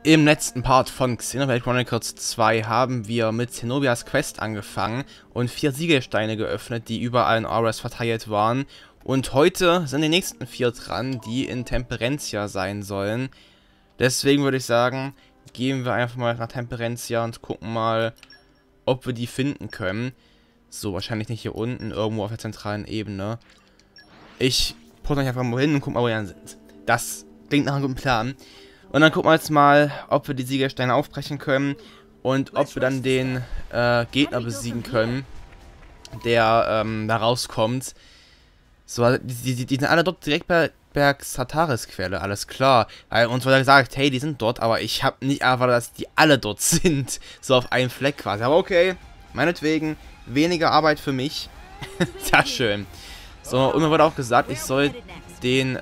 Im letzten Part von Xenoblade Chronicles 2 haben wir mit Zenobias Quest angefangen und 4 Siegelsteine geöffnet, die überall in Auras verteilt waren. Und heute sind die nächsten 4 dran, die in Temperencia sein sollen. Deswegen würde ich sagen, gehen wir einfach mal nach Temperencia und gucken mal, ob wir die finden können. So, wahrscheinlich nicht hier unten, irgendwo auf der zentralen Ebene. Ich putze mich einfach mal hin und guck mal, wo wir dann sind. Das klingt nach einem guten Plan. Und dann gucken wir jetzt mal, ob wir die Siegelsteine aufbrechen können und ob wir dann den Gegner besiegen können, der da rauskommt. So, die sind alle dort direkt bei Xataris-Quelle, alles klar. Weil uns wurde gesagt, hey, die sind dort, aber ich habe nicht erwartet, dass die alle dort sind. So auf einem Fleck quasi. Aber okay, meinetwegen, weniger Arbeit für mich. Sehr schön. So, und mir wurde auch gesagt, ich soll den,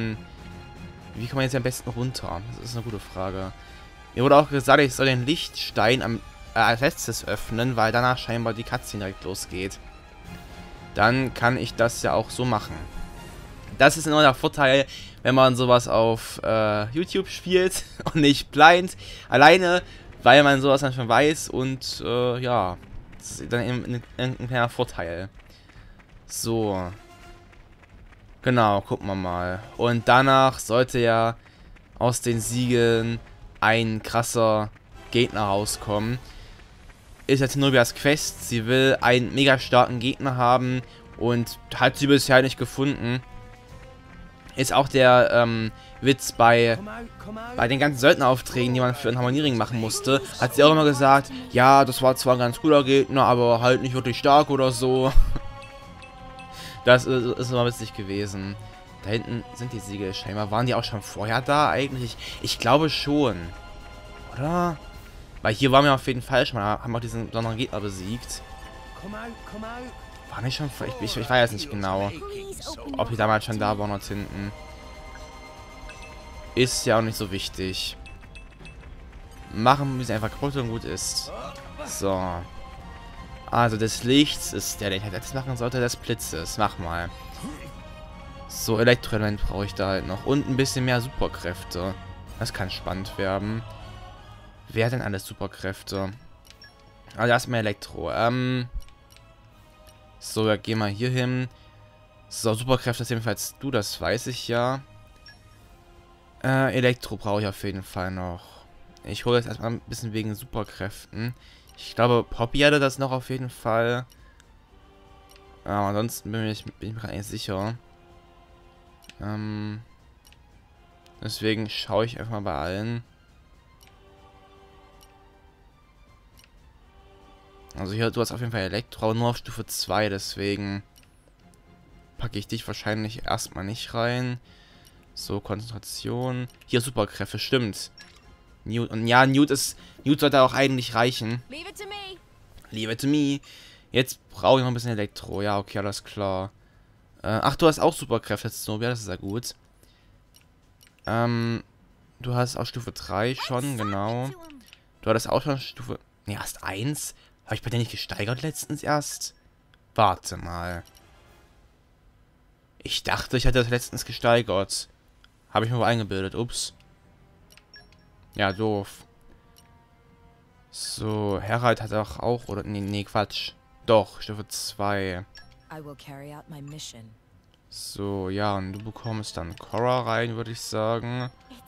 wie kann man jetzt am besten runter? Das ist eine gute Frage. Mir wurde auch gesagt, ich soll den Lichtstein als letztes öffnen, weil danach scheinbar die Cutscene direkt losgeht. Dann kann ich das ja auch so machen. Das ist immer der Vorteil, wenn man sowas auf YouTube spielt und nicht blind. Alleine, weil man sowas dann schon weiß und ja, das ist dann ein kleiner Vorteil. So. Genau, gucken wir mal. Und danach sollte ja aus den Siegeln ein krasser Gegner rauskommen. Ist jetzt Zenobias Quest. Sie will einen mega starken Gegner haben und hat sie bisher nicht gefunden. Ist auch der Witz bei den ganzen Söldneraufträgen, die man für einen Harmoniering machen musste. Hat sie auch immer gesagt, ja, das war zwar ein ganz cooler Gegner, aber halt nicht wirklich stark oder so. Das ist immer witzig gewesen. Da hinten sind die Siegel scheinbar. Waren die auch schon vorher da eigentlich? Ich glaube schon. Oder? Weil hier waren wir auf jeden Fall schon mal. Haben auch diesen besonderen Gegner besiegt. War nicht schon vorher? Ich weiß nicht genau. Ob die damals schon da waren dort hinten. Ist ja auch nicht so wichtig. Machen wir es einfach kaputt und gut ist. So. Also des Lichts ist der jetzt machen sollte, des Blitzes. Mach mal. So, Elektroelement brauche ich da halt noch. Und ein bisschen mehr Superkräfte. Das kann spannend werden. Wer hat denn alles Superkräfte? Also erstmal Elektro. So, wir gehen mal hier hin. So, Superkräfte ist jedenfalls du, das weiß ich ja. Elektro brauche ich auf jeden Fall noch. Ich hole jetzt erstmal ein bisschen wegen Superkräften. Ich glaube, Poppy hatte das noch auf jeden Fall. Aber ansonsten bin ich mir gar nicht sicher. Deswegen schaue ich einfach mal bei allen. Also hier, du hast auf jeden Fall Elektro, aber nur auf Stufe 2, deswegen packe ich dich wahrscheinlich erstmal nicht rein. So, Konzentration. Hier Superkräfte, stimmt. Newt, und ja, Newt sollte auch eigentlich reichen. Leave it to me. Jetzt brauche ich noch ein bisschen Elektro. Ja, okay, alles klar. Ach, du hast auch Superkräfte, Zenobia, das ist ja gut. Du hast auch Stufe 3 schon, genau. Du hattest auch schon Stufe... Ne, erst 1. Habe ich bei dir nicht gesteigert letztens erst? Warte mal. Ich dachte, ich hätte das letztens gesteigert. Habe ich mir wohl eingebildet, ups. Ja, doof. So, Herald hat auch, oder? Nee, Quatsch. Doch, Stufe 2. So, ja, und du bekommst dann Korra rein, würde ich sagen.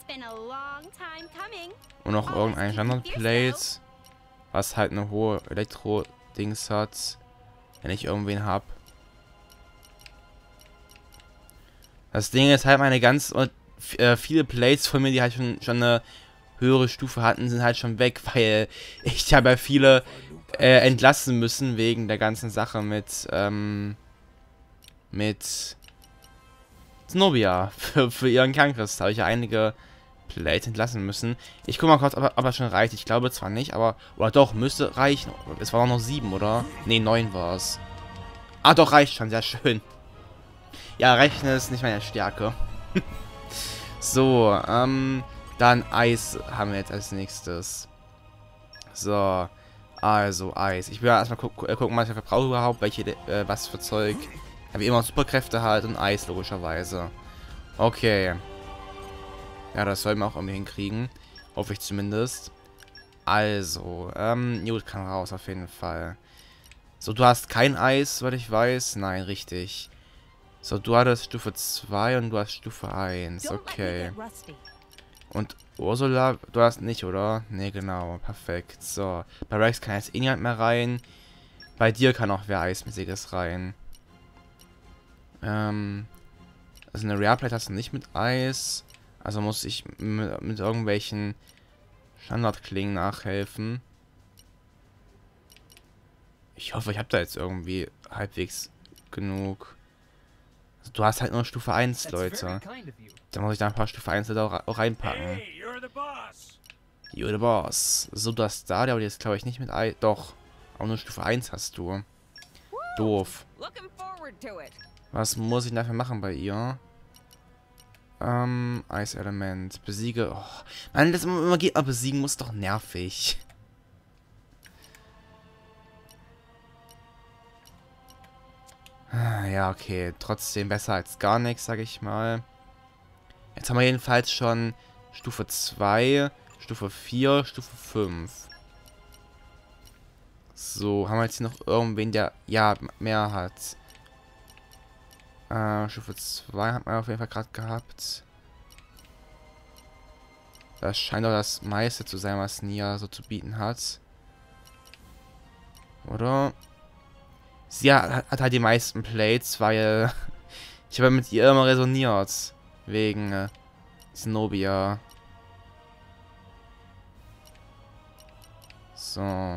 Und noch irgendein Standard-Plate, was halt eine hohe Elektro-Dings hat, wenn ich irgendwen hab. Das Ding ist halt meine ganz... viele Plates von mir, die halt schon eine höhere Stufe hatten, sind halt schon weg, weil ich habe ja viele entlassen müssen wegen der ganzen Sache mit Zenobia für ihren Kernkristall. Habe ich ja einige Plates entlassen müssen. Ich gucke mal kurz, ob er schon reicht. Ich glaube zwar nicht, aber oder doch, müsste reichen. Es waren noch 7, oder? Ne, 9 war es. Ah, doch, reicht schon, sehr schön. Ja, rechnen ist nicht meine Stärke. So, dann Eis haben wir jetzt als nächstes. So, also Eis. Ich will erstmal gucken, was ich verbrauche überhaupt, was für Zeug. Ja, wie immer Superkräfte halt und Eis logischerweise. Okay. Ja, das sollten wir auch irgendwie hinkriegen. Hoffe ich zumindest. Also, Newt kann raus auf jeden Fall. So, du hast kein Eis, soweit ich weiß. Nein, richtig. So, du hattest Stufe 2 und du hast Stufe 1. Okay. Und Ursula, du hast nicht, oder? Ne, genau. Perfekt. So, bei Rex kann jetzt eh niemand mehr rein. Bei dir kann auch wer Eismäßiges rein. Also eine Rareplate hast du nicht mit Eis. Also muss ich mit irgendwelchen Standardklingen nachhelfen. Ich hoffe, ich habe da jetzt irgendwie halbwegs genug. Also du hast halt nur Stufe 1, Leute. Da muss ich da ein paar Stufe 1 Leute auch reinpacken. Hey, You're the boss. So, das da, der jetzt glaube ich nicht mit Eis. Doch. Auch nur Stufe 1 hast du. Doof. Was muss ich dafür machen bei ihr? Eiselement. Besiege. Oh. Mann, das immer geht, aber besiegen muss doch nervig. Ja, okay. Trotzdem besser als gar nichts, sag ich mal. Jetzt haben wir jedenfalls schon Stufe 2, Stufe 4, Stufe 5. So, haben wir jetzt hier noch irgendwen, der ja mehr hat. Stufe 2 hat man auf jeden Fall gerade gehabt. Das scheint doch das meiste zu sein, was Nia so zu bieten hat. Oder? Sie hat halt die meisten Plates, weil ich habe mit ihr immer resoniert. Wegen Zenobia. So.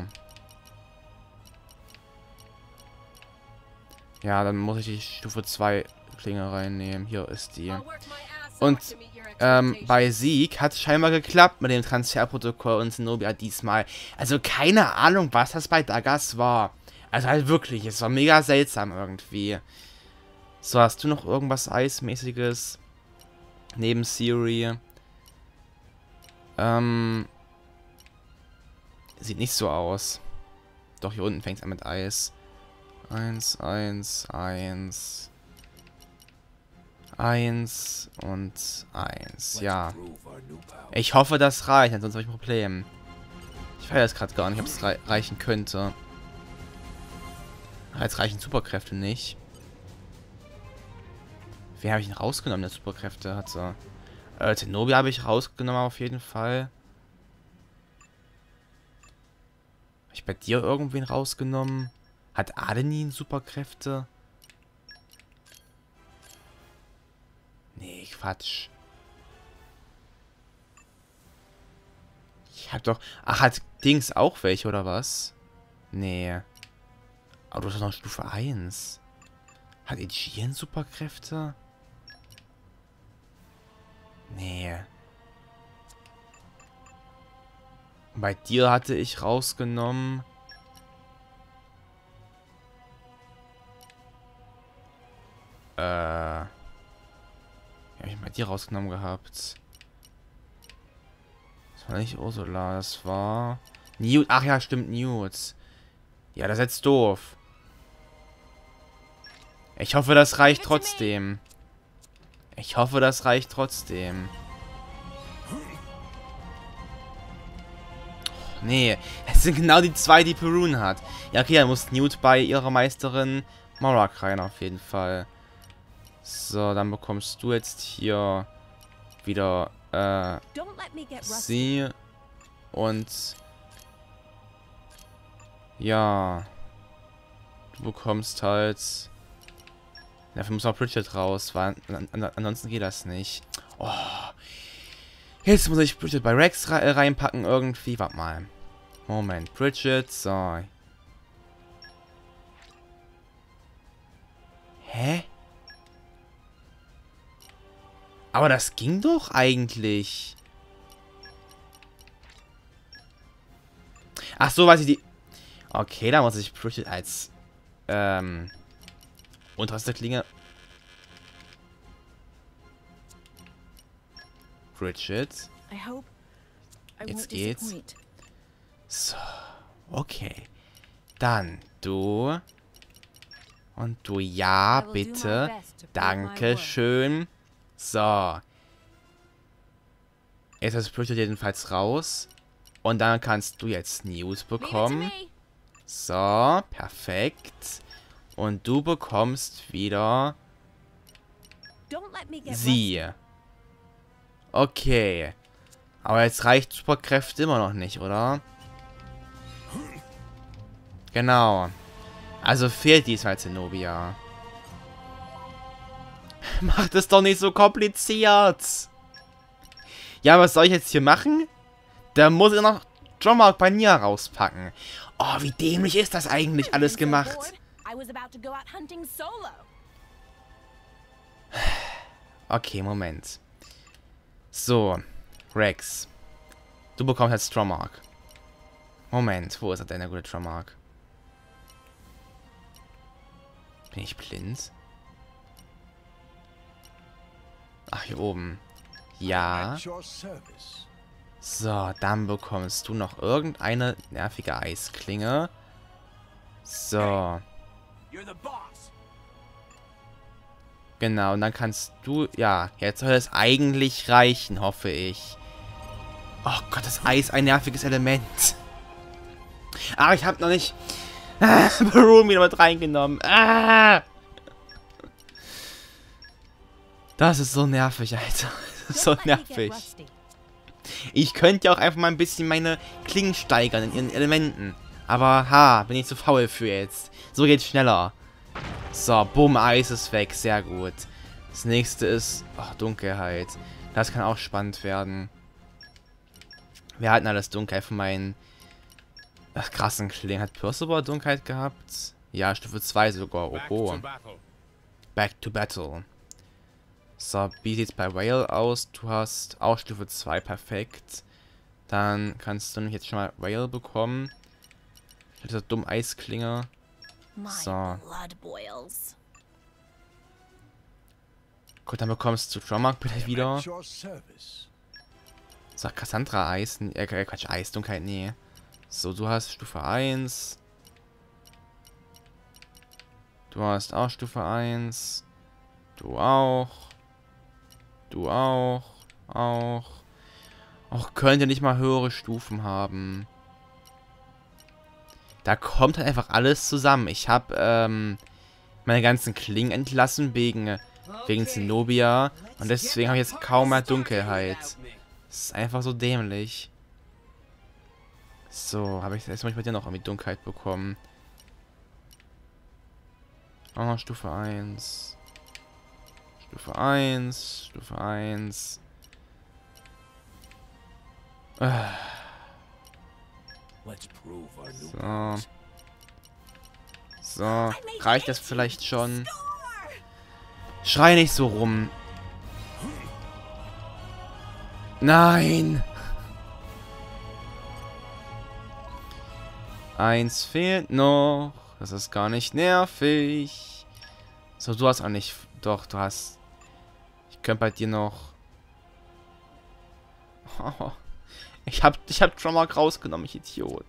Ja, dann muss ich die Stufe 2 Klinge reinnehmen. Hier ist die. Und bei Sieg hat es scheinbar geklappt mit dem Transferprotokoll und Zenobia diesmal. Also keine Ahnung, was das bei Dagas war. Also halt wirklich, es war mega seltsam irgendwie. So, hast du noch irgendwas Eismäßiges? Neben Siri. Sieht nicht so aus. Doch, hier unten fängt es an mit Eis. 1, 1, 1. 1 und 1. Ja. Ich hoffe, das reicht, ansonsten habe ich ein Problem. Ich weiß gerade gar nicht, ob es reichen könnte. Jetzt reichen Superkräfte nicht. Wen habe ich denn rausgenommen, der Superkräfte hatte? Zenobia habe ich rausgenommen auf jeden Fall. Habe ich bei dir irgendwen rausgenommen? Hat Adenin Superkräfte? Nee, Quatsch. Ich hab doch... Ach, hat Dings auch welche, oder was? Nee. Aber du hast doch noch Stufe 1. Hat Aegean Superkräfte? Nee. Bei dir hatte ich rausgenommen... Habe ich bei dir rausgenommen gehabt? Das war nicht Ursula, das war... Newt. Ach ja, stimmt, Newt. Ja, das ist jetzt doof. Ich hoffe, das reicht trotzdem. Ich hoffe, das reicht trotzdem. Oh, nee, es sind genau die zwei, die Perun hat. Ja, okay, dann muss Newt bei ihrer Meisterin Morak rein, auf jeden Fall. So, dann bekommst du jetzt hier wieder sie und ja, du bekommst halt, dafür muss auch Bridget raus, weil ansonsten geht das nicht. Oh, jetzt muss ich Bridget bei Rex reinpacken irgendwie, warte mal. Moment, Bridget, so. Hä? Aber das ging doch eigentlich. Ach so, weiß ich die... Okay, da muss ich Bridget als unterste Klinge... Bridget. Jetzt geht's. So, okay. Dann du. Und du, ja, bitte. Dankeschön. So. Jetzt ist das Projekt jedenfalls raus. Und dann kannst du jetzt News bekommen. So, perfekt. Und du bekommst wieder sie. Okay. Aber jetzt reicht Superkräfte immer noch nicht, oder? Genau. Also fehlt diesmal Zenobia. Macht es doch nicht so kompliziert. Ja, was soll ich jetzt hier machen? Da muss ich noch Drommark bei Nia rauspacken. Oh, wie dämlich ist das eigentlich alles gemacht? Okay, Moment. So, Rex. Du bekommst jetzt Drommark. Moment, wo ist er denn, der gute Drommark? Bin ich blind? Ach, hier oben. Ja. So, dann bekommst du noch irgendeine nervige Eisklinge. So. Genau, und dann kannst du... Ja, jetzt soll es eigentlich reichen, hoffe ich. Oh Gott, das Eis, ein nerviges Element. Ah, ich habe noch nicht... Baroon wieder mit reingenommen. Ah! Das ist so nervig, Alter. Das ist so nervig. Ich könnte ja auch einfach mal ein bisschen meine Klingen steigern in ihren Elementen. Aber, ha, bin ich zu faul für jetzt. So geht's schneller. So, bumm, Eis ist weg. Sehr gut. Das nächste ist... Oh, Dunkelheit. Das kann auch spannend werden. Wir hatten alles Dunkelheit von meinen... Ach, krassen Klingen. Hat Percival Dunkelheit gehabt? Ja, Stufe 2 sogar. Oh. Back to Battle. So, wie sieht's bei Whale aus? Du hast auch Stufe 2, perfekt. Dann kannst du nämlich jetzt schon mal Whale bekommen. Dieser dumme Eisklinge. So. Gut, dann bekommst du Drommark bitte wieder. So, Cassandra Eis. Quatsch, Eis, Dunkelheit, nee. So, du hast Stufe 1. Du hast auch Stufe 1. Du auch. Du auch. Auch. Auch könnte nicht mal höhere Stufen haben. Da kommt halt einfach alles zusammen. Ich habe meine ganzen Klingen entlassen wegen Zenobia. Und deswegen habe ich jetzt kaum mehr Dunkelheit. Das ist einfach so dämlich. So, habe ich jetzt mal bei dir noch irgendwie Dunkelheit bekommen. Auch noch Stufe 1. Stufe 1. Stufe 1. So. So. Reicht das vielleicht schon? Schrei nicht so rum. Nein! Eins fehlt noch. Das ist gar nicht nervig. So, du hast auch nicht... Doch, du hast... Ich könnte bei dir noch... Oh, ich hab Drommark rausgenommen, ich Idiot.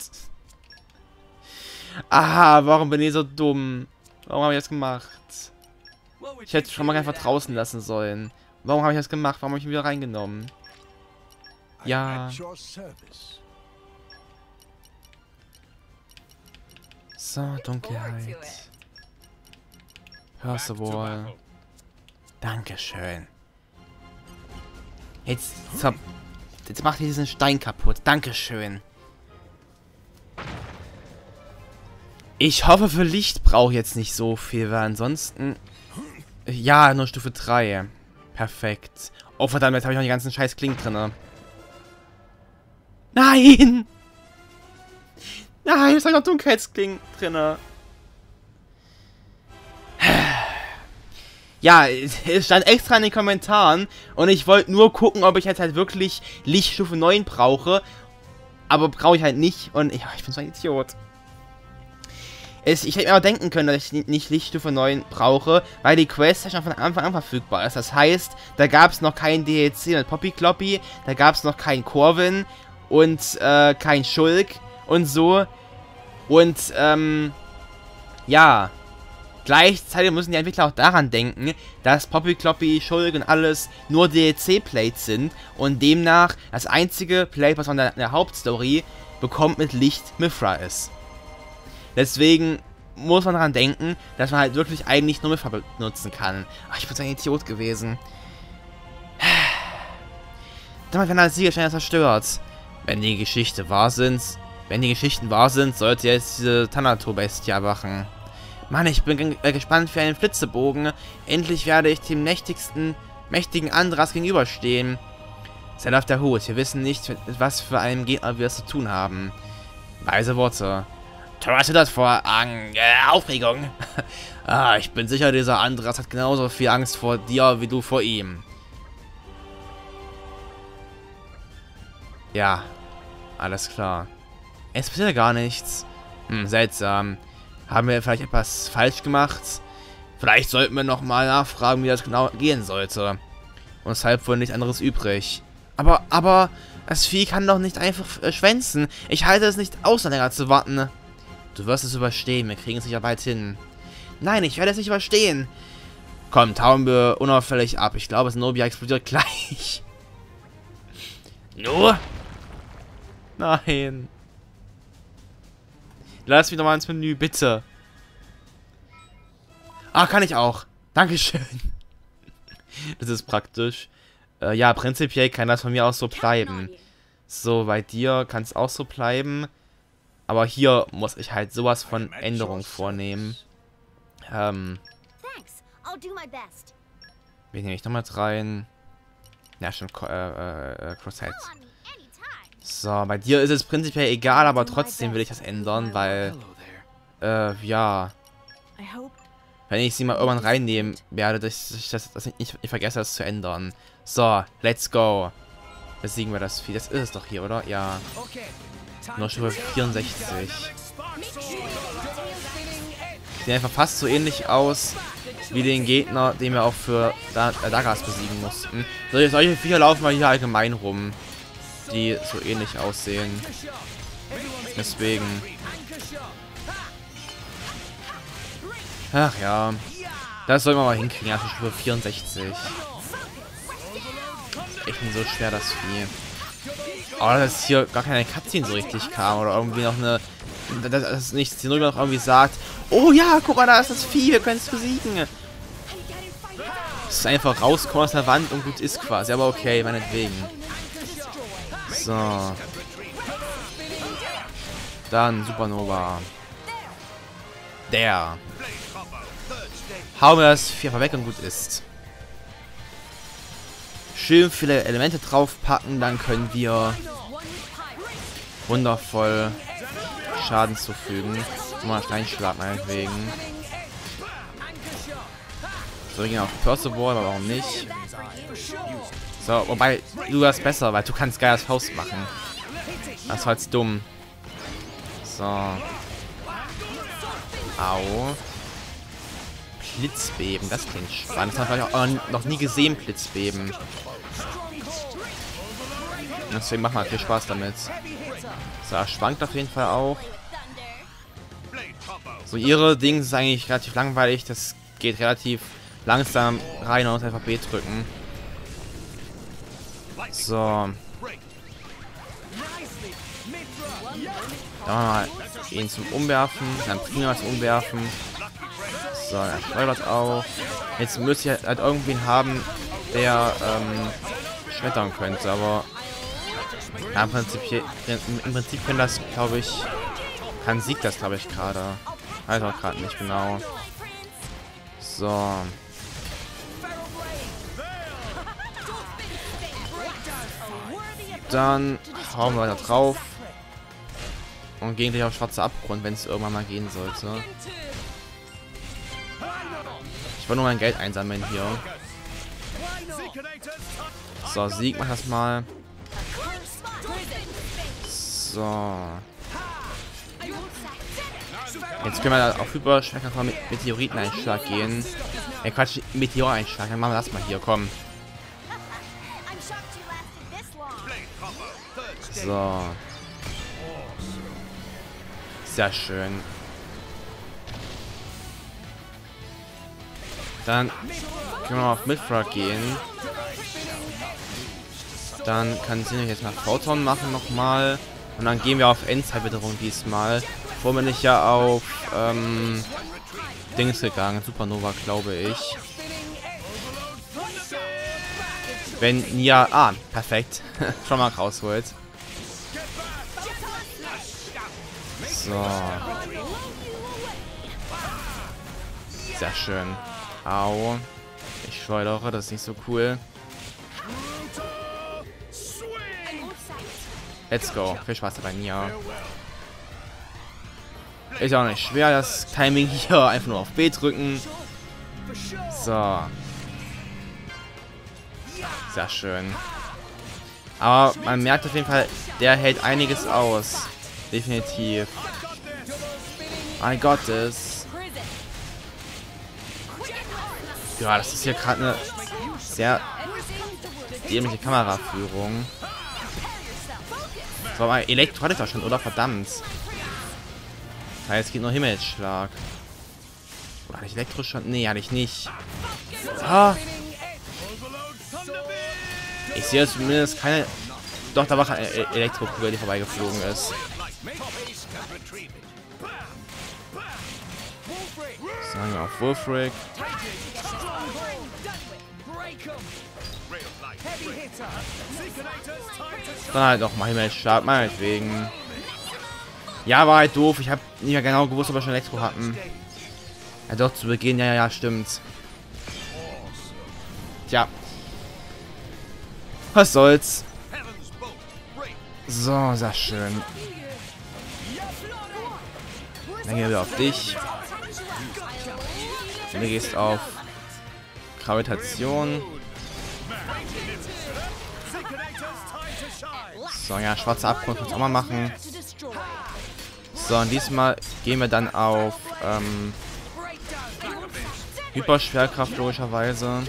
Ah, warum bin ich so dumm? Warum habe ich das gemacht? Ich hätte Drommark einfach draußen lassen sollen. Warum habe ich das gemacht? Warum habe ich ihn wieder reingenommen? Ja. So, Dunkelheit. Percival. Dankeschön. Jetzt macht ihr diesen Stein kaputt. Dankeschön. Ich hoffe, für Licht brauche ich jetzt nicht so viel, weil ansonsten... Ja, nur Stufe 3. Perfekt. Oh, verdammt, jetzt habe ich noch die ganzen scheiß Klingen drin. Nein! Nein, jetzt habe ich noch Dunkelheitsklingen drin. Ja, es stand extra in den Kommentaren und ich wollte nur gucken, ob ich jetzt halt wirklich Lichtstufe 9 brauche. Aber brauche ich halt nicht und ja, ich bin so ein Idiot. Ich hätte mir aber denken können, dass ich nicht Lichtstufe 9 brauche, weil die Quest ja schon von Anfang an verfügbar ist. Das heißt, da gab es noch kein DLC mit Poppy Kloppy, da gab es noch keinen Corvin und kein Schulk und so. Und, ja, Gleichzeitig müssen die Entwickler auch daran denken, dass Poppy, Kloppy, Shulk und alles nur DLC-Plates sind und demnach das einzige Plate, was von der Hauptstory bekommt, mit Licht Mythra ist. Deswegen muss man daran denken, dass man halt wirklich eigentlich nur Mythra benutzen kann. Ach, ich bin so ein Idiot gewesen. Damit werden alle Siegelsteine zerstört. Wenn die Geschichten wahr sind, sollte jetzt diese Thanato-Bestie erwachen. Mann, ich bin gespannt für einen Flitzebogen. Endlich werde ich dem mächtigen Andras gegenüberstehen. Sei auf der Hut. Wir wissen nicht, was für einen Gegner wir es zu tun haben. Weise Worte. Tora zittert vor Aufregung. Ich bin sicher, dieser Andras hat genauso viel Angst vor dir, wie du vor ihm. Ja, alles klar. Es passiert gar nichts. Seltsam. Haben wir vielleicht etwas falsch gemacht? Vielleicht sollten wir nochmal nachfragen, wie das genau gehen sollte. Uns halb wohl nichts anderes übrig. Aber, das Vieh kann doch nicht einfach schwänzen. Ich halte es nicht aus, länger zu warten. Du wirst es überstehen, wir kriegen es sicher bald hin. Nein, ich werde es nicht überstehen. Komm, tauen wir unauffällig ab. Ich glaube, Zenobia explodiert gleich. Nur? Nein. Lass mich doch mal ins Menü, bitte. Ah, kann ich auch. Dankeschön. Das ist praktisch. Ja, prinzipiell kann das von mir aus so bleiben. So, bei dir kann es auch so bleiben. Aber hier muss ich halt sowas von Änderungen vornehmen. Wen nehme ich noch mit rein? Ja, schon Crosshead. So, bei dir ist es prinzipiell egal, aber trotzdem will ich das ändern, weil, ja, wenn ich sie mal irgendwann reinnehmen werde, dass ich nicht vergesse, das zu ändern. So, let's go. Besiegen wir das Vieh. Das ist es doch hier, oder? Ja. Nur Stufe 64. Sieht einfach fast so ähnlich aus wie den Gegner, den wir auch für Dagas besiegen mussten. Solche Viecher laufen wir hier allgemein rum, die so ähnlich aussehen. Deswegen. Ach ja. Das soll man mal hinkriegen. Ja, Stufe 64. Echt nicht so schwer, das Vieh. Aber dass hier gar keine Cutscene so richtig kam. Oder irgendwie noch eine. Dass nicht Zenobia noch irgendwie sagt: Oh ja, guck mal, da ist das Vieh, wir können es besiegen. Es ist einfach rauskommen aus der Wand und gut ist quasi. Aber okay, meinetwegen. So. Dann Supernova. Der. Hauen wir das Vieh weg und gut ist. Schön viele Elemente draufpacken, dann können wir wundervoll Schaden zufügen. Mal Steinschlag meinetwegen. So, wir gehen auf Percival, aber warum nicht? So, wobei, du hast besser, weil du kannst Geiers Faust machen. Das war jetzt dumm. So. Au. Blitzbeben, das klingt spannend. Das habe ich auch noch nie gesehen, Blitzbeben. Deswegen macht mal viel Spaß damit. So, er schwankt auf jeden Fall auch. So, ihre Dinge ist eigentlich relativ langweilig. Das geht relativ langsam rein und einfach B drücken. So. Dann mal ihn zum Umwerfen. Dann Prima zum Umwerfen. So, er schleudert auch. Jetzt müsste ich halt irgendwen haben, der schmettern könnte, aber ja, im Prinzip kann das, glaube ich, kann Sieg das, glaube ich, gerade. Weiß auch gerade nicht genau. So. Dann hauen wir da drauf. Und gehen gleich auf schwarze Abgrund, wenn es irgendwann mal gehen sollte. Ich wollte nur mein Geld einsammeln hier. So, Sieg, mach das mal. So. Jetzt können wir auf Hyperschwächer mit Meteoriteneinschlag gehen. Ja, Quatsch, Meteoreinschlag. Dann machen wir das mal hier, komm. So. Sehr schön. Dann können wir mal auf Mythra gehen. Dann kann sie jetzt mal Photon machen nochmal. Und dann gehen wir auf Endzeitwitterung diesmal. Vorher bin ich ja auf Dings gegangen. Supernova, glaube ich. Wenn Nia... Ah, perfekt. Schon mal rausholt. So. Sehr schön. Au. Ich schleudere, das ist nicht so cool. Let's go. Viel Spaß dabei, Nia. Ist auch nicht schwer, das Timing hier. Einfach nur auf B drücken. So. Sehr schön. Aber man merkt auf jeden Fall, der hält einiges aus. Definitiv. Mein Gott, das... Ja, das ist hier gerade eine sehr dämliche Kameraführung. So, aber Elektro hatte ich doch schon, oder? Verdammt. Ja, jetzt geht nur Himmelsschlag. Oder hatte ich Elektro schon? Nee, hatte ich nicht. Ah. Ich sehe zumindest keine... Doch, da war eine Elektrokugel, die vorbeigeflogen ist. Sagen wir auf Wolfric. Dann halt noch mal Himmelsschlag, meinetwegen. Ja, war halt doof. Ich habe nicht mehr genau gewusst, ob wir schon Elektro hatten. Ja, doch, zu Beginn. Ja, stimmt. Tja. Was soll's. So, sehr schön. Dann gehen wir auf dich. Du gehst auf Gravitation. So, ja, schwarzer Abgrund kannst du auch mal machen. So, und diesmal gehen wir dann auf Hyperschwerkraft logischerweise.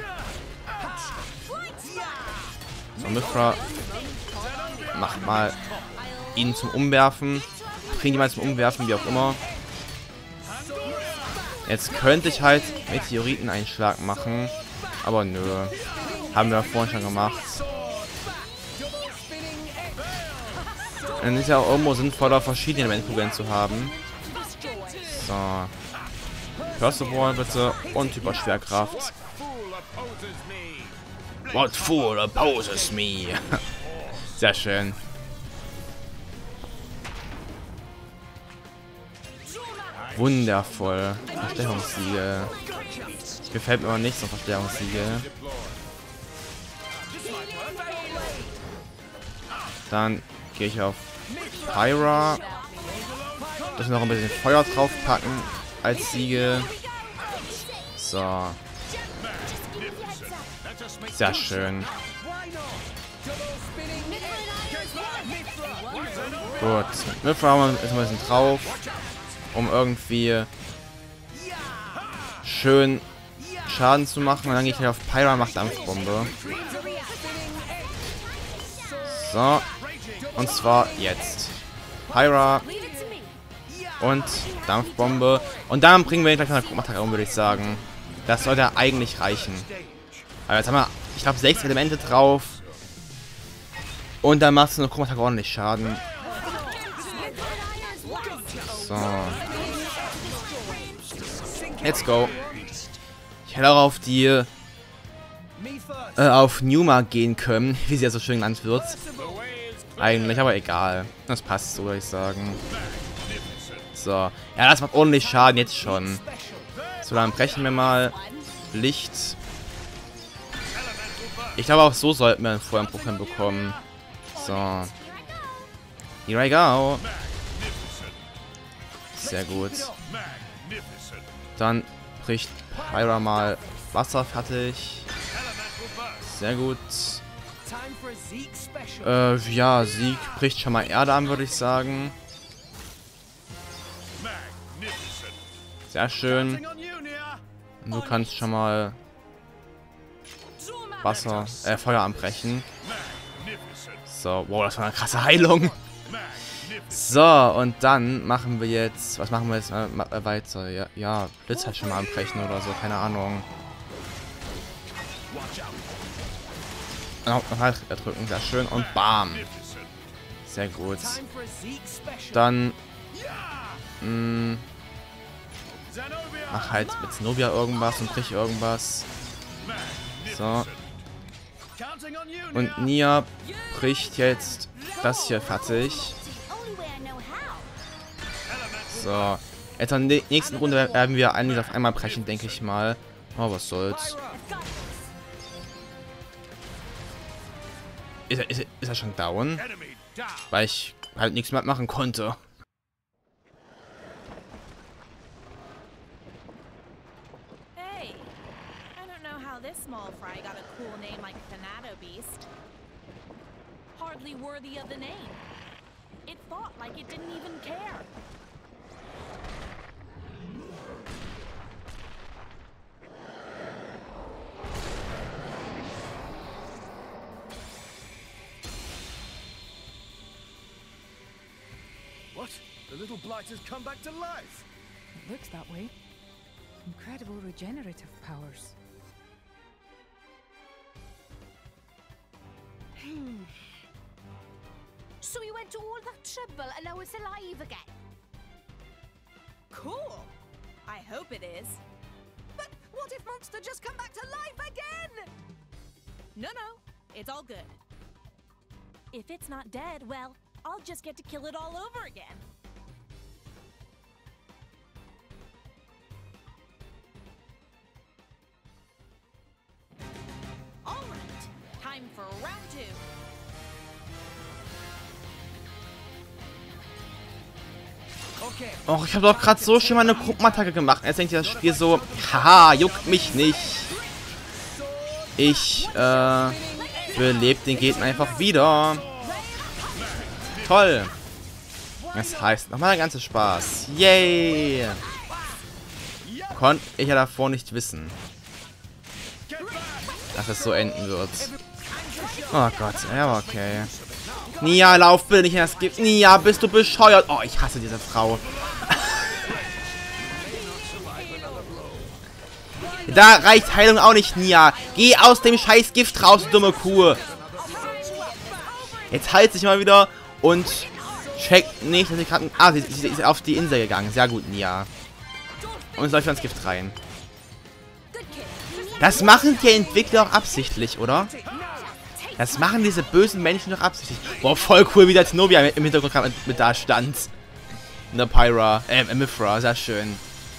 So, Mythra macht mal ihn zum Umwerfen. Bringt ihn mal zum Umwerfen, wie auch immer. Jetzt könnte ich halt Meteoriteneinschlag machen. Aber nö. Haben wir vorhin schon gemacht. Dann ist ja auch irgendwo sinnvoller, verschiedene Elementkugeln zu haben. So. First of all bitte. Und Hyperschwerkraft. What fool opposes me? Sehr schön. Wundervoll. Verstärkungssiegel. Gefällt mir aber nicht so Verstärkungssiegel. Dann gehe ich auf Pyra. Das noch ein bisschen Feuer drauf packen als Siegel. So. Sehr schön. Gut. Mythra haben wir jetzt ein bisschen drauf. Um irgendwie schön Schaden zu machen. Und dann gehe ich auf Pyra, macht Dampfbombe. So. Und zwar jetzt. Pyra. Und Dampfbombe. Und dann bringen wir ihn gleich noch eine Chromaterie um, würde ich sagen. Das sollte eigentlich reichen. Aber jetzt haben wir, ich glaube, 6 Elemente drauf. Und dann machst du eine Chromaterie ordentlich Schaden. So. Let's go. Ich hätte auch auf die auf Numa gehen können, wie sie ja so schön genannt wird. Eigentlich, aber egal. Das passt so, würde ich sagen. So. Ja, das macht ordentlich Schaden jetzt schon. So, dann brechen wir mal Licht. Ich glaube, auch so sollten wir vorher ein Programm bekommen. So. Here I go. Sehr gut. Dann bricht Pyra mal Wasser fertig. Sehr gut. Ja, Sieg bricht schon mal Erde an, würde ich sagen. Sehr schön. Und du kannst schon mal Feuer anbrechen. So, wow, das war eine krasse Heilung. So, und dann machen wir jetzt... Was machen wir jetzt weiter? Ja, Blitz halt schon mal anbrechen oder so, keine Ahnung. Nochmal drücken, sehr schön. Und bam. Sehr gut. Dann mach halt mit Zenobia irgendwas und brich irgendwas. So. Und Nia bricht jetzt das hier fertig. So. Jetzt in der nächsten Runde werden wir einiges auf einmal brechen, denke ich mal. Oh, was soll's. Ist er schon down? Weil ich halt nichts mehr machen konnte. Hey, I don't know how this small fry got a cool name like Thanato Beast. Hardly worthy of the name. It fought like it didn't even care. What? The little blight has come back to life! It looks that way. Incredible regenerative powers. So you went to all that trouble and now it's alive again? Cool. I hope it is. But what if Monster just come back to life again? No, it's all good. If it's not dead, well, I'll just get to kill it all over again. All right, time for round 2. Okay. Och, ich habe doch gerade so schön meine Gruppenattacke gemacht. Jetzt denkt ihr das Spiel so, haha, juckt mich nicht. Ich, belebt den Gegner einfach wieder. Toll. Das heißt, nochmal der ganze Spaß. Yay. Konnte ich ja davor nicht wissen, dass es so enden wird. Oh Gott, ja, okay. Nia, lauf bitte nicht in das Gift. Nia, bist du bescheuert? Oh, ich hasse diese Frau. Da reicht Heilung auch nicht, Nia. Geh aus dem scheiß Gift raus, du dumme Kuh. Jetzt heilt sich mal wieder und checkt nicht, dass ich gerade... Ah, sie ist auf die Insel gegangen. Sehr gut, Nia. Und es läuft ins Gift rein. Das machen die Entwickler auch absichtlich, oder? Das machen diese bösen Menschen doch absichtlich. Boah, voll cool, wie der Zenobia im Hintergrund gerade mit da stand. In der Pyra, Mithra, sehr schön.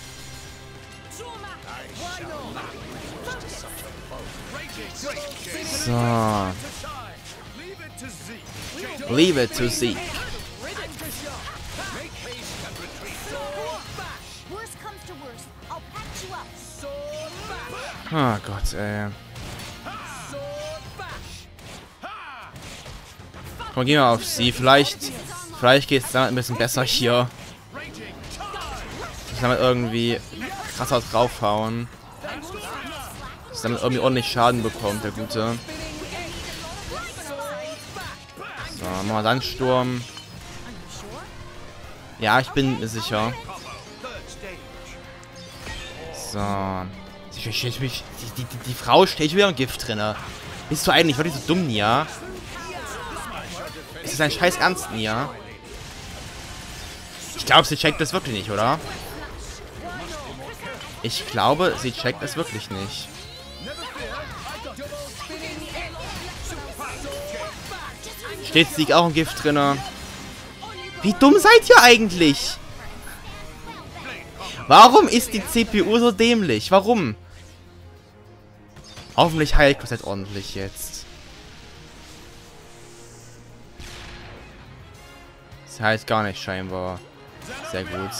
So. Leave it to Zeke. Oh Gott, ey. Komm, gehen wir auf sie. Vielleicht geht es damit ein bisschen besser hier. Ich damit irgendwie krasser draufhauen. Dass damit irgendwie ordentlich Schaden bekommt, der Gute. So, machen wir dann Sturm. Ja, ich bin mir sicher. So. Die Frau steht wieder im Gift drin. Bist du eigentlich wirklich so dumm, Nia? Ist das ein scheiß Ernst, Nia? Ich glaube, sie checkt das wirklich nicht, oder? Ich glaube, sie checkt es wirklich nicht. Steht Sieg auch im Gift drin? Wie dumm seid ihr eigentlich? Warum ist die CPU so dämlich? Warum? Hoffentlich heilt das ordentlich jetzt. Das heilt gar nicht scheinbar. Sehr gut.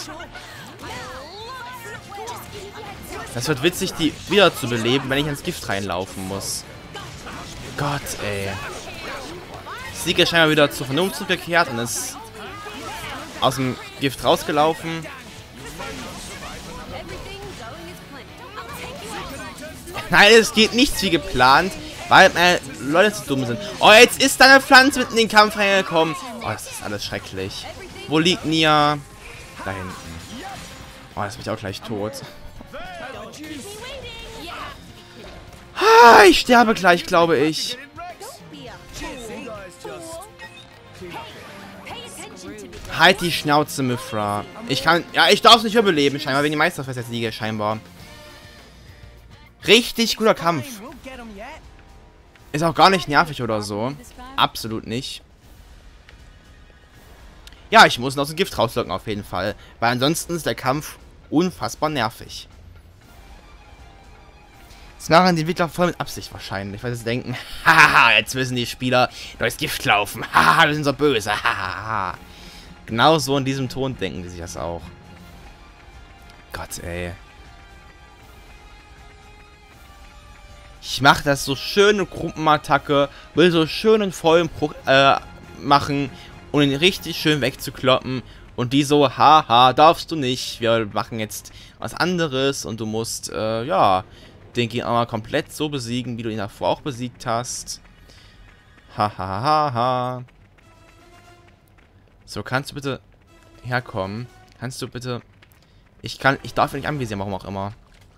Das wird witzig, die wieder zu beleben, wenn ich ins Gift reinlaufen muss. Gott, ey. Sieg ist scheinbar wieder zur Vernunft zurückgekehrt und ist aus dem Gift rausgelaufen. Nein, es geht nichts wie geplant, weil Leute zu dumm sind. Oh, jetzt ist da eine Pflanze mitten in den Kampf reingekommen. Oh, das ist alles schrecklich. Wo liegt Nia? Da hinten. Oh, das bin ich auch gleich tot. Ah, ich sterbe gleich, glaube ich. Halt die Schnauze, Mythra. Ich kann... Ja, ich darf es nicht überleben, scheinbar, wenn die Meisterfest jetzt liege, scheinbar. Richtig guter Kampf. We'll get 'em yet. Ist auch gar nicht nervig oder so. Absolut nicht. Ja, ich muss ihn aus dem Gift rauslocken auf jeden Fall. Weil ansonsten ist der Kampf unfassbar nervig. Das machen die Entwickler voll mit Absicht wahrscheinlich, weil sie denken, haha, jetzt müssen die Spieler durchs Gift laufen. Haha, wir sind so böse. Haha. Genau so in diesem Ton denken die sich das auch. Gott, ey. Ich mache das so schöne Gruppenattacke, will so schön einen vollen machen, um ihn richtig schön wegzukloppen. Und die so, haha, darfst du nicht. Wir machen jetzt was anderes und du musst, ja, den Gegner mal komplett so besiegen, wie du ihn davor auch besiegt hast. Hahaha. So, kannst du bitte herkommen? Kannst du bitte... Ich darf ihn nicht anvisieren, warum auch immer.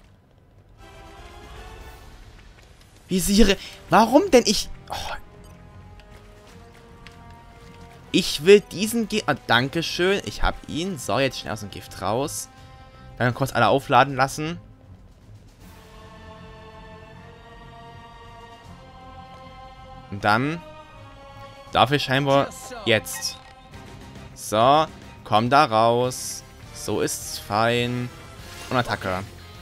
Visiere. Warum denn ich... Oh. Ich will diesen Gegner... Dankeschön. Ich hab ihn. So, jetzt schnell aus dem Gift raus. Dann kurz alle aufladen lassen. Und dann... Darf ich scheinbar... Jetzt. So. Komm da raus. So ist's fein. Und Attacke.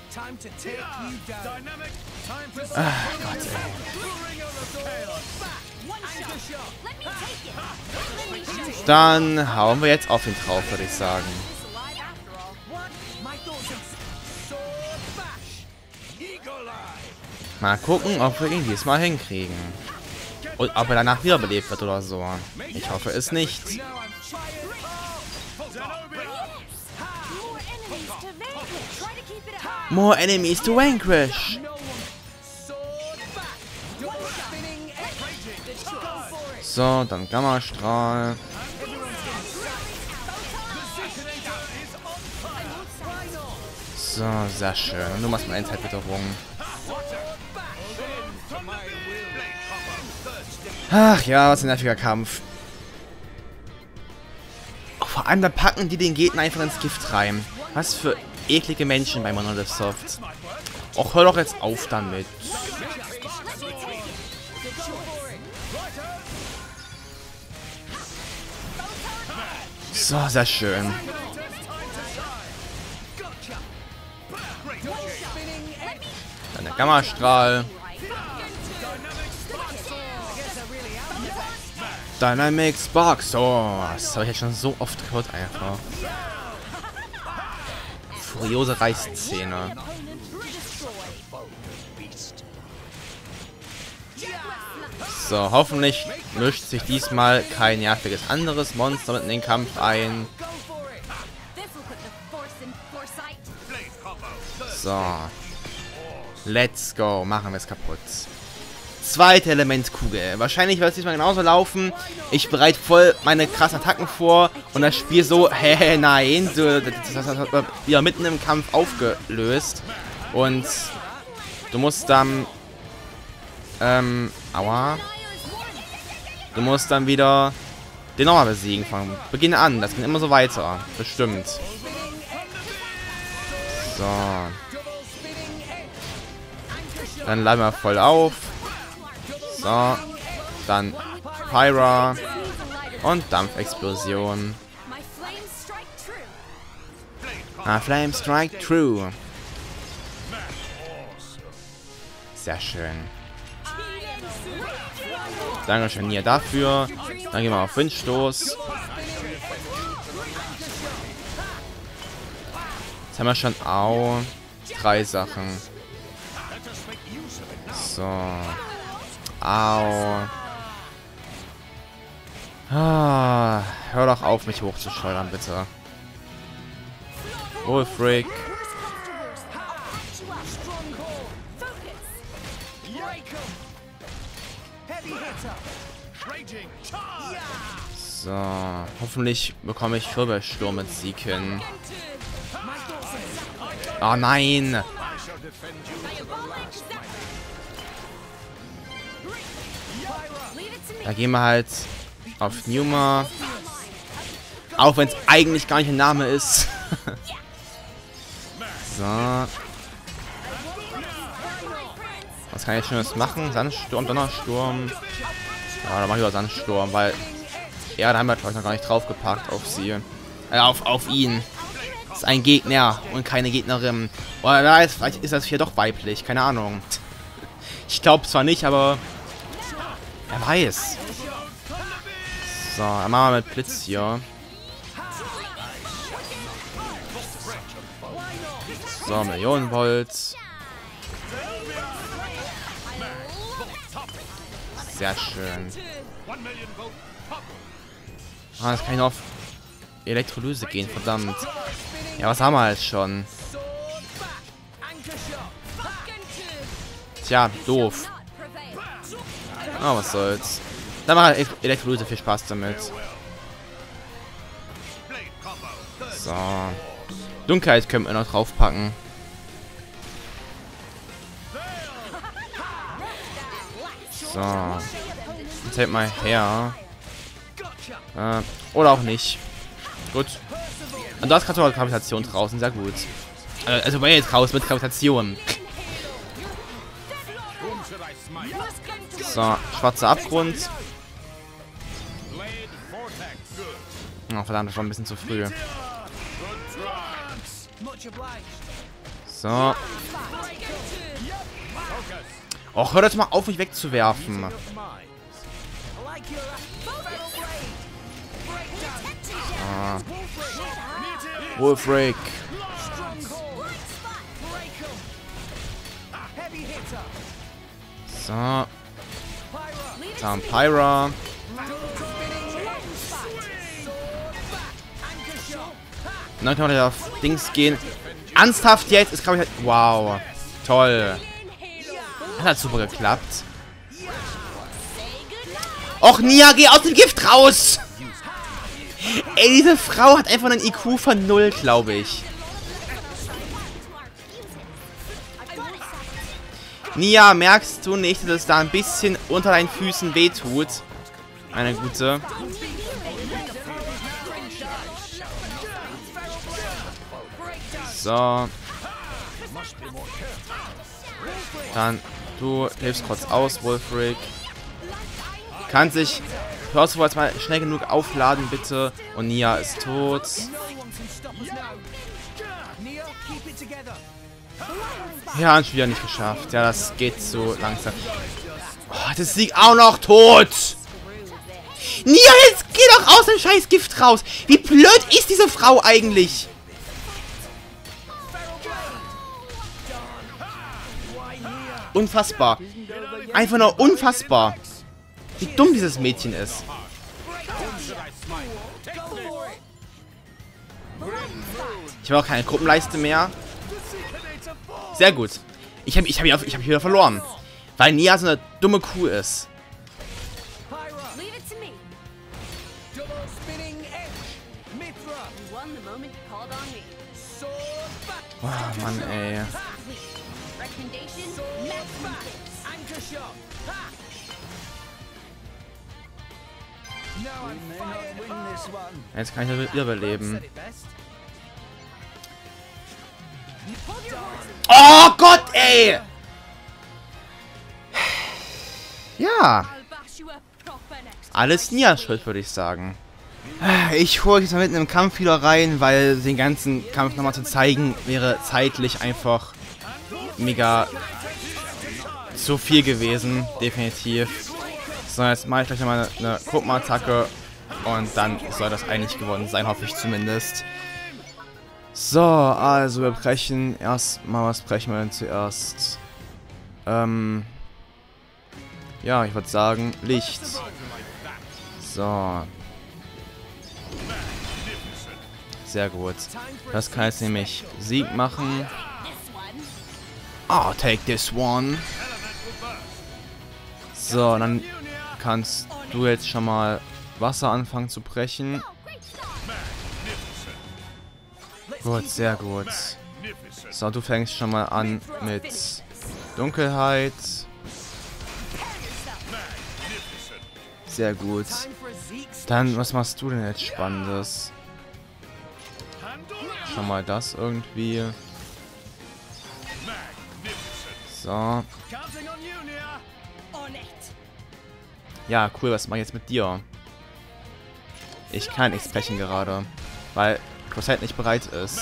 Ach Gott, ey. Dann hauen wir jetzt auf ihn drauf, würde ich sagen. Mal gucken, ob wir ihn diesmal hinkriegen. Und ob er danach wiederbelebt wird oder so. Ich hoffe es nicht. More enemies to vanquish. So, dann Gammastrahl. So, sehr schön. Und du machst mal Endzeitwitterung. Ach ja, was ein nerviger Kampf. Oh, vor allem, da packen die den Gegner einfach ins Gift rein. Was für eklige Menschen bei Monolith Soft. Och, hör doch jetzt auf damit. So, sehr schön. Dann der Gammastrahl. Dynamic Spark. So, das habe ich jetzt schon so oft gehört einfach. Furiose Reißzähne. So, hoffentlich mischt sich diesmal kein nerviges anderes Monster mit in den Kampf ein. So. Let's go. Machen wir es kaputt. Zweite Elementkugel. Wahrscheinlich wird es diesmal genauso laufen. Ich bereite voll meine krassen Attacken vor. Und das Spiel so, nein. So, das hat wieder mitten im Kampf aufgelöst. Und du musst dann... aua. Du musst dann wieder den nochmal besiegen von Beginn an. Das geht immer so weiter. Bestimmt. So. Dann laden wir voll auf. So. Dann Pyra. Und Dampfexplosion. Ah, Flame Strike True. Sehr schön. Dankeschön hier dafür. Dann gehen wir auf Windstoß. Jetzt haben wir schon auch 3 Sachen. So. Au. Ah, hör doch auf, mich hochzuschleudern, bitte. Wolfric. So, hoffentlich bekomme ich Wirbelsturm mit Sieg hin. Oh nein! Da gehen wir halt auf Numa. Auch wenn es eigentlich gar nicht ein Name ist. So. Was kann ich Schönes machen? Sandsturm, Donnersturm. Ja, dann mache ich über Sandsturm, weil... Ja, da haben wir, glaube ich, noch gar nicht draufgepackt auf sie. Auf ihn. Das ist ein Gegner und keine Gegnerin. Oder vielleicht ist das hier doch weiblich. Keine Ahnung. Ich glaube zwar nicht, aber... Wer weiß. So, dann machen wir mit Blitz hier. So, Millionen Volt. Sehr schön. Ah, das kann ich noch auf Elektrolyse gehen, verdammt. Ja, was haben wir jetzt schon? Tja, doof. Ah, was soll's. Dann macht Elektrolyse viel Spaß damit. So. Dunkelheit können wir noch draufpacken. So. Jetzt hält mal her. Oder auch nicht. Gut. Und da ist gerade Gravitation draußen. Sehr gut. Also war jetzt raus mit Gravitation. So, schwarzer Abgrund. Oh, verdammt, das war ein bisschen zu früh. So. Och, hör das mal auf, mich wegzuwerfen. Ah. Wolfrake. So. Dann Pyra. Und dann kann man ja auf Dings gehen. Ernsthaft jetzt? Ist, glaube ich, halt... Wow. Toll. Das hat super geklappt. Och, Nia, geh aus dem Gift raus! Ey, diese Frau hat einfach einen IQ von 0, glaube ich. Nia, merkst du nicht, dass es da ein bisschen unter deinen Füßen wehtut? Meine Gute. So. Dann, du hilfst kurz aus, Wolfric. Kann sich... Hörst du jetzt mal schnell genug aufladen, bitte. Und Nia ist tot. Ja, und schon wieder nicht geschafft. Ja, das geht so langsam. Oh, das Sieg auch noch tot. Nia, jetzt geh doch aus dem scheiß Gift raus. Wie blöd ist diese Frau eigentlich? Unfassbar. Einfach nur unfassbar. Wie dumm dieses Mädchen ist. Ich habe auch keine Gruppenleiste mehr. Sehr gut. Ich hab wieder verloren. Weil Nia so eine dumme Kuh ist. Oh Mann, ey. Jetzt kann ich wieder überleben. Oh Gott, ey! Ja. Alles Nias Schuld, würde ich sagen. Ich hole jetzt mal mitten im Kampf wieder rein, weil den ganzen Kampf nochmal zu zeigen, wäre zeitlich einfach mega zu viel gewesen. Definitiv. So, jetzt mache ich gleich nochmal eine Gruppenattacke und dann soll das eigentlich gewonnen sein, hoffe ich zumindest. So, also wir brechen erstmal, was brechen wir denn zuerst? Ja, ich würde sagen, Licht. So. Sehr gut. Das kann jetzt nämlich Sieg machen. Oh, take this one. So, dann kannst du jetzt schon mal Wasser anfangen zu brechen. Gut, sehr gut. So, du fängst schon mal an mit Dunkelheit. Sehr gut. Dann, was machst du denn jetzt Spannendes? schon mal das irgendwie. So. Ja, cool, was mache ich jetzt mit dir? Ich kann nichts brechen gerade, weil Crusade nicht bereit ist.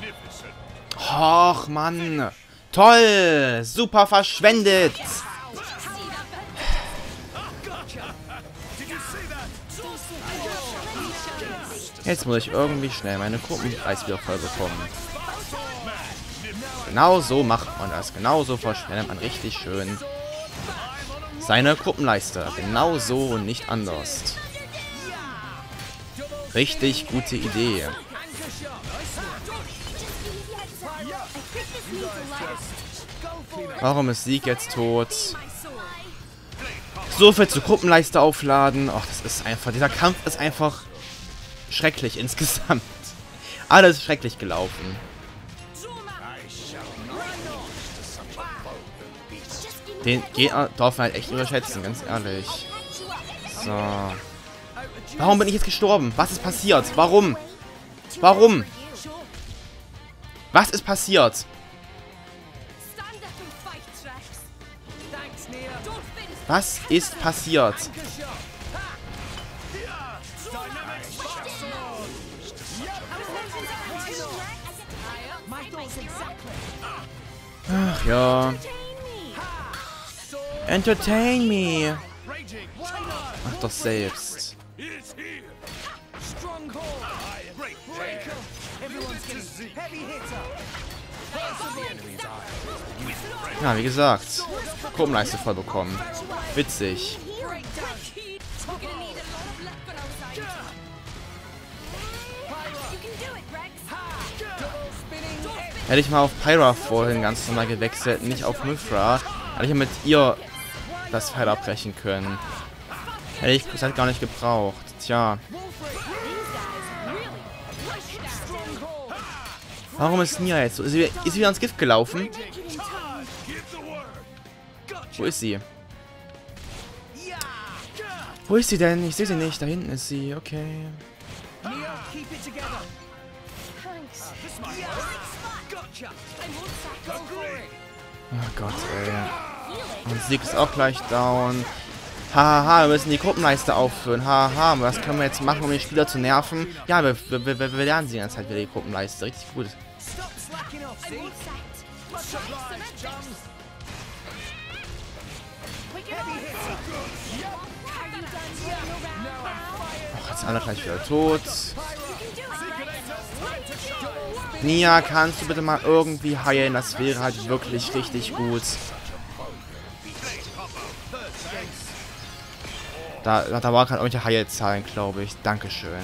Och, Mann. Toll. Super verschwendet. Jetzt muss ich irgendwie schnell meine Gruppeneis wieder voll bekommen. Genau so macht man das. Genau so verschwendet man richtig schön seine Gruppenleiste. Genau so und nicht anders. Richtig gute Idee. Warum ist Sieg jetzt tot? So viel zur Gruppenleiste aufladen. Ach, das ist einfach... Dieser Kampf ist einfach schrecklich insgesamt. Alles schrecklich gelaufen. Den Gegner darf man halt echt überschätzen, ganz ehrlich. So. Warum bin ich jetzt gestorben? Was ist passiert? Warum? Warum? Was ist passiert? Was ist passiert? Ach ja. Entertain me. Mach doch selbst. Ja, wie gesagt. Gruppenleiste voll bekommen. Witzig. Hätte ich mal auf Pyra vorhin ganz normal gewechselt, nicht auf Mythra, hätte ich ja mit ihr das Pfeil abbrechen können. Hätte ich das halt gar nicht gebraucht. Tja. Warum ist Nia jetzt so? Ist sie wieder ins Gift gelaufen? Wo ist sie? Wo ist sie denn? Ich sehe sie nicht. Da hinten ist sie. Okay. Oh Gott, ey. Und Sieg ist auch gleich down. Haha, wir müssen die Gruppenleiste auffüllen. Haha, was können wir jetzt machen, um den Spieler zu nerven? Ja, wir lernen sie die ganze Zeit wieder die Gruppenleiste. Richtig gut. Ach, jetzt sind alle gleich wieder tot. Nia, kannst du bitte mal irgendwie heilen? Das wäre halt wirklich richtig gut. Da war gerade irgendwelche Heilzahlen, glaube ich. Dankeschön.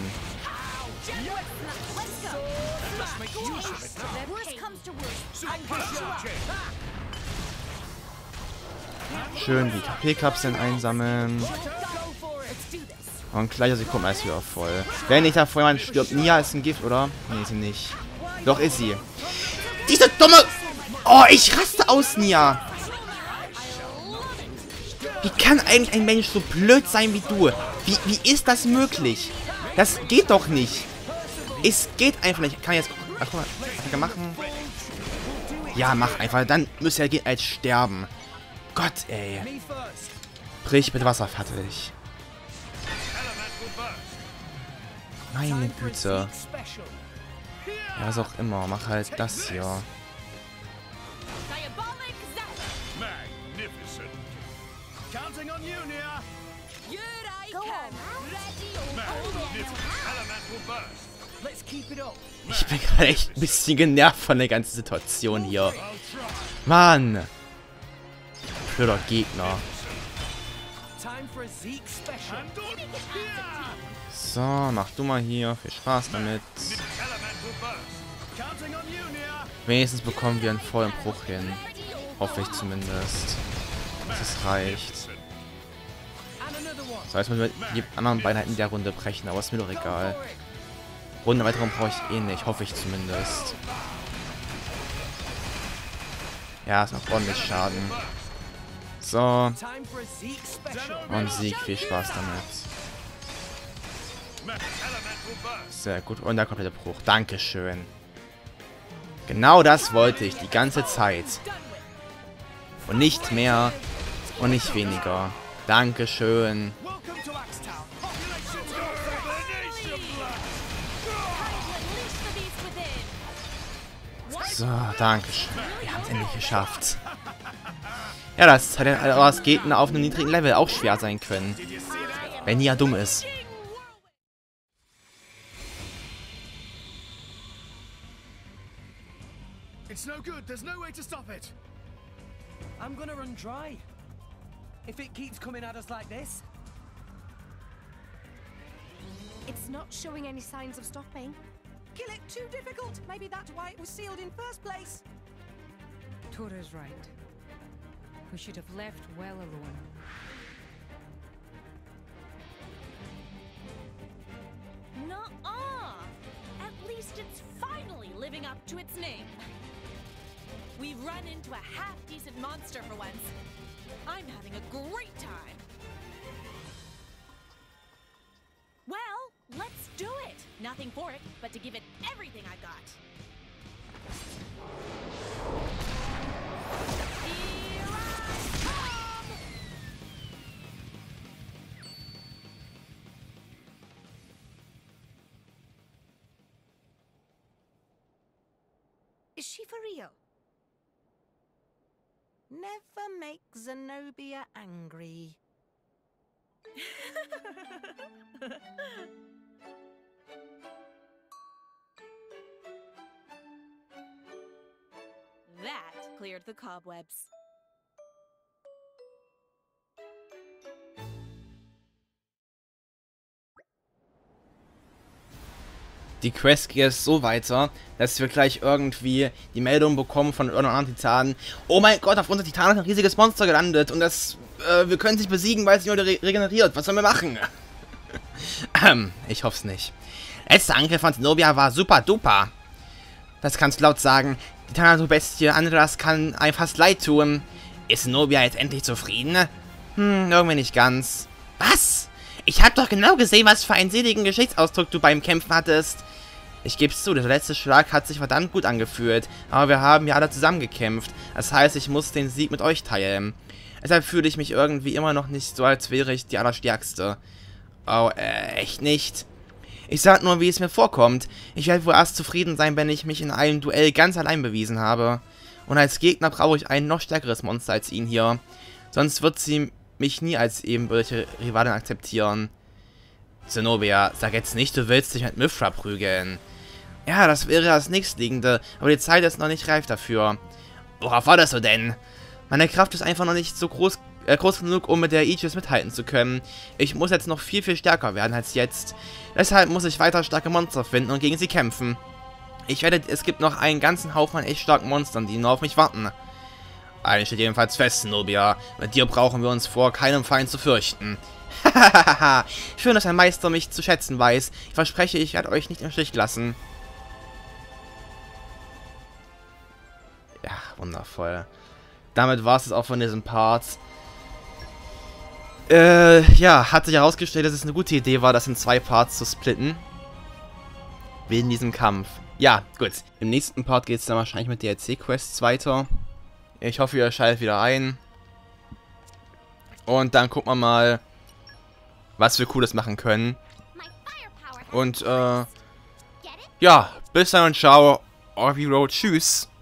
Schön die KP-Kapseln einsammeln. Und gleich ist die Gruppeneis wieder voll. Wenn nicht davor jemand stirbt. Nia ist ein Gift, oder? Nee, ist sie nicht. Doch, ist sie. Diese dumme... Oh, ich raste aus, Nia. Wie kann eigentlich ein Mensch so blöd sein wie du? Wie ist das möglich? Das geht doch nicht. Es geht einfach nicht. Kann ich jetzt... Ach, guck mal. Was kann ich machen? Ja, mach einfach. Dann müsste er als sterben. Gott, ey. Brich mit Wasser fertig. Meine Güte. Ja, was auch immer. Mach halt das hier. Ich bin gerade echt ein bisschen genervt von der ganzen Situation hier. Mann. Blöder Gegner. So, mach du mal hier. Viel Spaß damit. Wenigstens bekommen wir einen vollen Bruch hin. Hoffe ich zumindest. Dass es reicht. Das heißt, wir die anderen beiden halt in der Runde brechen, aber ist mir doch egal. Runde weiteren brauche ich eh nicht, hoffe ich zumindest. Ja, es macht ordentlich Schaden. So. Und Sieg, viel Spaß damit. Sehr gut. Und der komplette Bruch. Dankeschön. Genau das wollte ich die ganze Zeit. Und nicht mehr und nicht weniger. Dankeschön. Welcome to Axtown. Population's got for the nation blood. So, Dankeschön. Wir haben es endlich geschafft. Ja, das hätte als Gegner auf einem niedrigen Level auch schwer sein können. Wenn die ja dumm ist. It's no good. There's no way to stop it. I'm gonna run dry. If it keeps coming at us like this. It's not showing any signs of stopping. Kill it too difficult. Maybe that's why it was sealed in first place. Tora's right. We should have left well alone. Nuh-uh! At least it's finally living up to its name. We've run into a half-decent monster for once. I'm having a great time. Well, let's do it. Nothing for it, but to give it everything I got. Here I come! Is she for real? Never make Zenobia angry. That cleared the cobwebs. Die Quest geht jetzt so weiter, dass wir gleich irgendwie die Meldung bekommen von irgendeinem anderen Titan. Oh mein Gott, auf unserer Titan ist ein riesiges Monster gelandet und das, wir können es nicht besiegen, weil es sich nur regeneriert. Was sollen wir machen? Ich hoffe es nicht. Letzter Angriff von Zenobia war super duper. Das kannst du laut sagen. Die Thanato-Bestie Andras kann einem fast leid tun. Ist Zenobia jetzt endlich zufrieden? Irgendwie nicht ganz. Was? Ich hab doch genau gesehen, was für einen seligen Geschichtsausdruck du beim Kämpfen hattest. Ich geb's zu, der letzte Schlag hat sich verdammt gut angefühlt, aber wir haben ja alle zusammen gekämpft. Das heißt, ich muss den Sieg mit euch teilen. Deshalb fühle ich mich irgendwie immer noch nicht so, als wäre ich die Allerstärkste. Oh, echt nicht? Ich sag nur, wie es mir vorkommt. Ich werde wohl erst zufrieden sein, wenn ich mich in einem Duell ganz allein bewiesen habe. Und als Gegner brauche ich ein noch stärkeres Monster als ihn hier. Sonst wird sie mich nie als ebenbürtige Rivalin akzeptieren. Zenobia, sag jetzt nicht, du willst dich mit Mythra prügeln. Ja, das wäre das Nächstliegende, aber die Zeit ist noch nicht reif dafür. Worauf wartest du denn? Meine Kraft ist einfach noch nicht so groß genug, um mit der Aegis mithalten zu können. Ich muss jetzt noch viel, viel stärker werden als jetzt. Deshalb muss ich weiter starke Monster finden und gegen sie kämpfen. Ich wette, es gibt noch einen ganzen Haufen an echt starken Monstern, die nur auf mich warten. Eines steht jedenfalls fest, Zenobia. Mit dir brauchen wir uns vor keinem Feind zu fürchten. Hahaha. Schön, dass ein Meister mich zu schätzen weiß. Ich verspreche, ich werde euch nicht im Stich lassen. Ja, wundervoll. Damit war es auch von diesem Part. Ja, hat sich herausgestellt, dass es eine gute Idee war, das in 2 Parts zu splitten. Wegen diesem Kampf. Ja, gut. Im nächsten Part geht es dann wahrscheinlich mit DLC-Quests weiter. Ich hoffe, ihr schaltet wieder ein. Und dann gucken wir mal, was wir Cooles machen können. Und, ja, bis dann und ciao. Orby Road, tschüss.